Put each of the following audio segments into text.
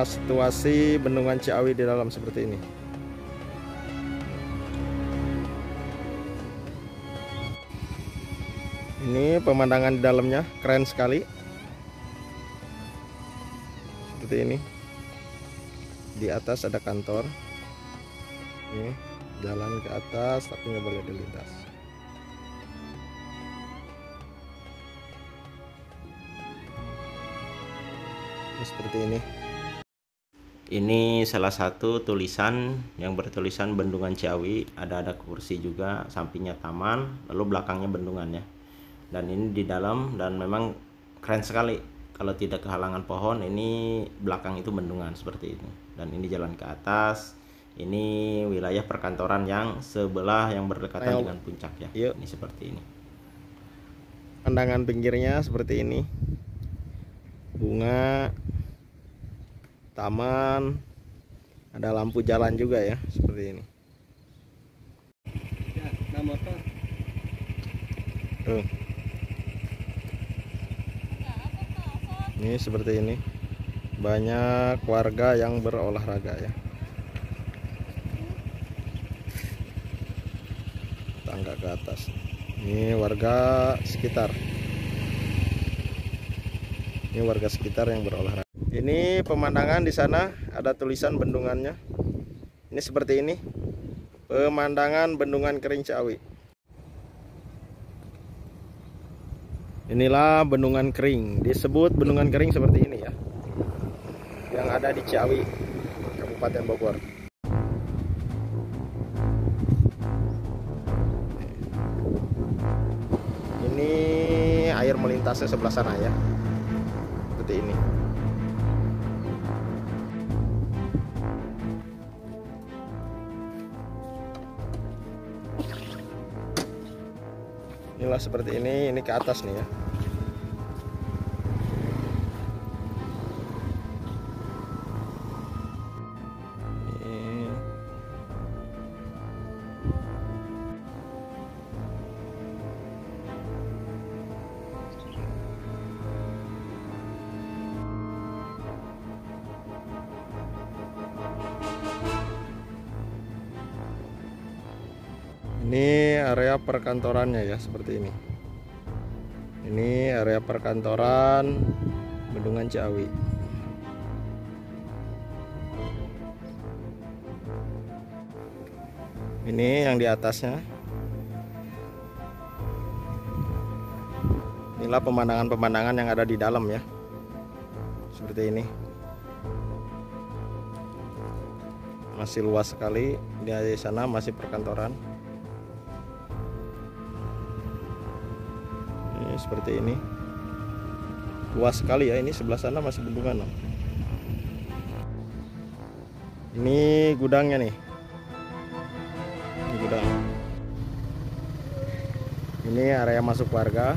situasi Bendungan Ciawi di dalam seperti ini. Ini pemandangan di dalamnya keren sekali. Seperti ini. Di atas ada kantor. Ini jalan ke atas tapi nggak boleh dilintas. Ini seperti ini. Ini salah satu tulisan yang bertulisan Bendungan Ciawi. Ada kursi juga, sampingnya taman, lalu belakangnya bendungannya. Dan ini di dalam, dan memang keren sekali. Kalau tidak kehalangan pohon, ini belakang itu bendungan seperti ini. Dan ini jalan ke atas. Ini wilayah perkantoran yang sebelah yang berdekatan dengan puncak ya. Yuk. Ini seperti ini. Pandangan pinggirnya seperti ini. Bunga, taman, ada lampu jalan juga ya, seperti ini. Ya, nah motor. Tuh. Ini seperti ini. Banyak warga yang berolahraga ya. Tangga ke atas. Ini warga sekitar. Ini warga sekitar yang berolahraga. Ini pemandangan di sana, ada tulisan bendungannya. Ini seperti ini. Pemandangan Bendungan Kering Ciawi. Inilah Bendungan Kering. Disebut Bendungan Kering seperti ini ya. Yang ada di Ciawi, Kabupaten Bogor. Ini air melintasnya sebelah sana ya. Seperti ini. Inilah seperti ini ke atas nih ya. Ini area perkantorannya ya, seperti ini. Ini area perkantoran Bendungan Ciawi. Ini yang di atasnya. Inilah pemandangan-pemandangan yang ada di dalam ya. Seperti ini. Masih luas sekali. Di sana masih perkantoran. Seperti ini, luas sekali ya. Ini sebelah sana masih bendungan loh. Ini gudangnya nih. Ini gudang. Ini area masuk warga.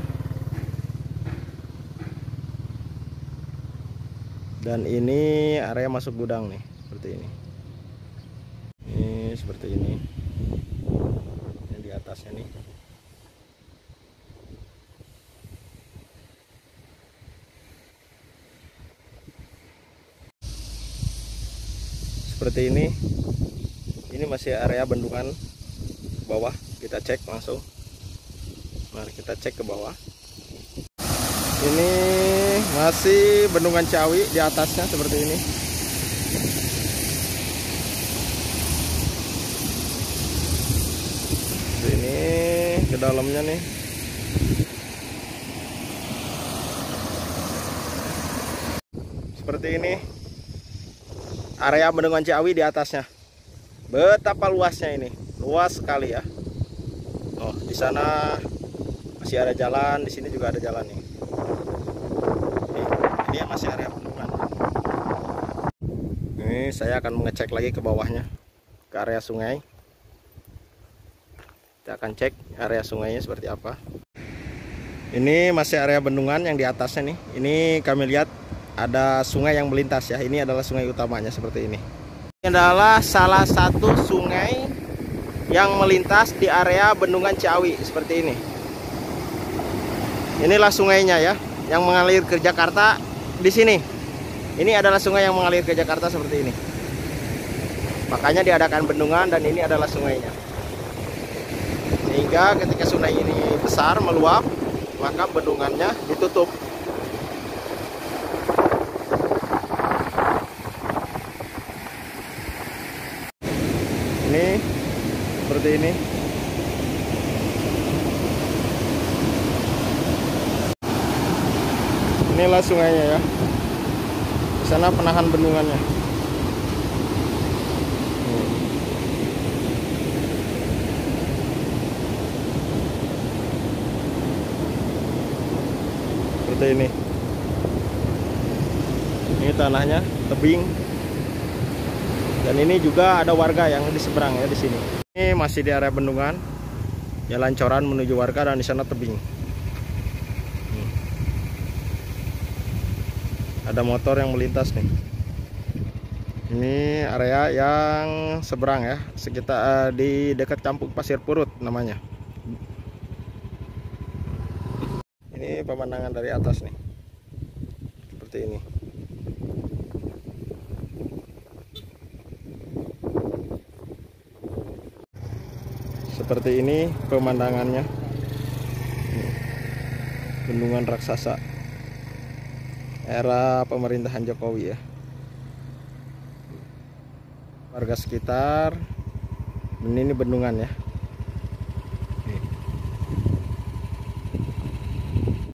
Dan ini area masuk gudang nih, seperti ini. Ini seperti ini. Yang di atasnya nih. Seperti ini masih area bendungan bawah. Kita cek langsung. Mari kita cek ke bawah. Ini masih Bendungan Ciawi, di atasnya seperti ini. Ini ke dalamnya nih. Seperti ini. Area Bendungan Ciawi di atasnya. Betapa luasnya ini. Luas sekali ya. Oh, di sana masih ada jalan, di sini juga ada jalan nih. Ini masih area bendungan. Ini saya akan mengecek lagi ke bawahnya, ke area sungai. Kita akan cek area sungainya seperti apa. Ini masih area bendungan yang di atasnya nih. Ini kami lihat ada sungai yang melintas ya. Ini adalah sungai utamanya seperti ini. Ini adalah salah satu sungai yang melintas di area Bendungan Ciawi seperti ini. Inilah sungainya ya, yang mengalir ke Jakarta di sini. Ini adalah sungai yang mengalir ke Jakarta seperti ini. Makanya diadakan bendungan dan ini adalah sungainya. Sehingga ketika sungai ini besar meluap, maka bendungannya ditutup. Ini seperti ini. Inilah sungainya ya. Di sana penahan bendungannya. Seperti ini. Ini tanahnya tebing. Dan ini juga ada warga yang di seberang ya di sini. Ini masih di area bendungan. Jalan coran menuju warga dan di sana tebing. Ada motor yang melintas nih. Ini area yang seberang ya, sekitar di dekat Kampung Pasir Purut namanya. Ini pemandangan dari atas nih. Seperti ini. Seperti ini pemandangannya. Bendungan raksasa era pemerintahan Jokowi ya. Warga sekitar, ini bendungan ya.